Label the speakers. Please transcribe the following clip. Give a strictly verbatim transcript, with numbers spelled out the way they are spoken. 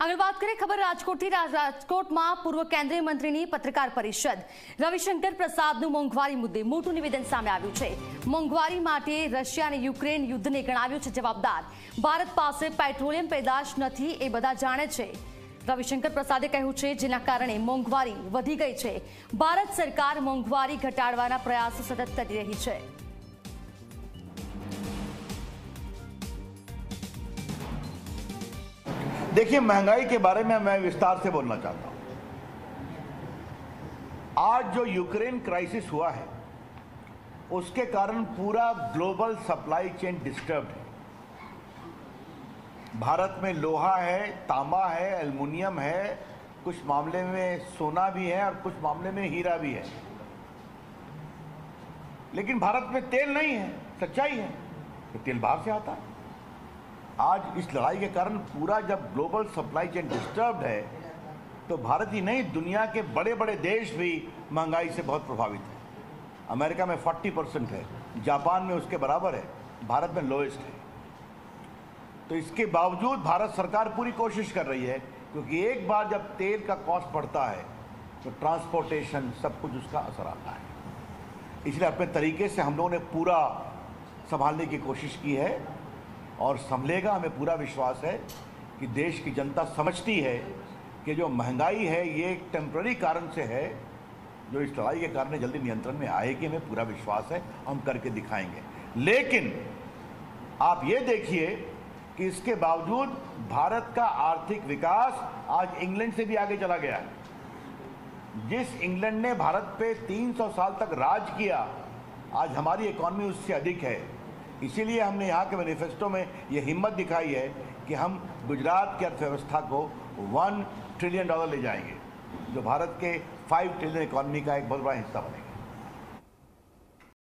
Speaker 1: આગળ વાત કરીએ ખબર રાજકોટથી રાજકોટમાં પૂર્વ કેન્દ્રીય મંત્રીની પત્રકાર પરિષદ રવિશંકર પ્રસાદનું મોંઘવારી મુદ્દે મોટું નિવેદન સામે આવ્યું છે। મોંઘવારી માટે રશિયા અને યુક્રેન યુદ્ધને ગણાવ્યું છે જવાબદાર। ભારત પાસે પેટ્રોલિયમ પેદાશ નથી એ બધા જાણે છે। રવિશંકર પ્રસાદે કહ્યું છે જેના કારણે મોંઘવારી વધી ગઈ છે। ભારત સરકાર મોંઘવારી ઘટાડવાના પ્રયાસો સતત કરી રહી છે।
Speaker 2: देखिए, महंगाई के बारे में मैं विस्तार से बोलना चाहता हूं। आज जो यूक्रेन क्राइसिस हुआ है उसके कारण पूरा ग्लोबल सप्लाई चेन डिस्टर्ब है। भारत में लोहा है, तांबा है, एल्युमिनियम है, कुछ मामले में सोना भी है और कुछ मामले में हीरा भी है, लेकिन भारत में तेल नहीं है। सच्चाई है कि तेल बाहर से आता है। आज इस लड़ाई के कारण पूरा जब ग्लोबल सप्लाई चेन डिस्टर्ब्ड है तो भारत ही नहीं, दुनिया के बड़े बड़े देश भी महंगाई से बहुत प्रभावित है। अमेरिका में चालीस परसेंट है, जापान में उसके बराबर है, भारत में लोएस्ट है। तो इसके बावजूद भारत सरकार पूरी कोशिश कर रही है, क्योंकि एक बार जब तेल का कॉस्ट बढ़ता है तो ट्रांसपोर्टेशन सब कुछ उसका असर आता है। इसलिए अपने तरीके से हम लोगों ने पूरा संभालने की कोशिश की है और संभलेगा। हमें पूरा विश्वास है कि देश की जनता समझती है कि जो महंगाई है ये एक टेम्पररी कारण से है, जो इस लड़ाई के कारण जल्दी नियंत्रण में आएगी। हमें पूरा विश्वास है, हम करके दिखाएंगे। लेकिन आप ये देखिए कि इसके बावजूद भारत का आर्थिक विकास आज इंग्लैंड से भी आगे चला गया है। जिस इंग्लैंड ने भारत पे तीन सौ साल तक राज किया, आज हमारी इकॉनमी उससे अधिक है। इसीलिए हमने यहाँ के मैनिफेस्टो में ये हिम्मत दिखाई है कि हम गुजरात की अर्थव्यवस्था को वन ट्रिलियन डॉलर ले जाएंगे, जो भारत के फाइव ट्रिलियन इकॉनमी का एक बहुत बड़ा हिस्सा बनेगा।